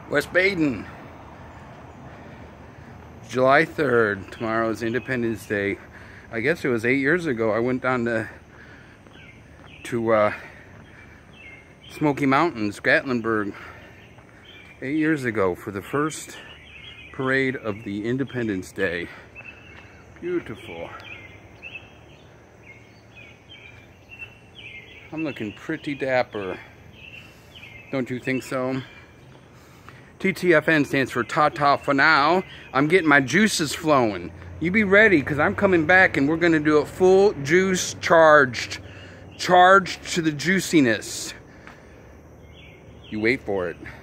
West Baden, July 3rd. Tomorrow is Independence Day. I guess it was 8 years ago. I went down to Smoky Mountains, Gatlinburg, 8 years ago for the first parade of the Independence Day. Beautiful. I'm looking pretty dapper. Don't you think so? TTFN stands for Ta-Ta for now. I'm getting my juices flowing. You be ready, because I'm coming back and we're going to do a full juice charged to the juiciness. You wait for it.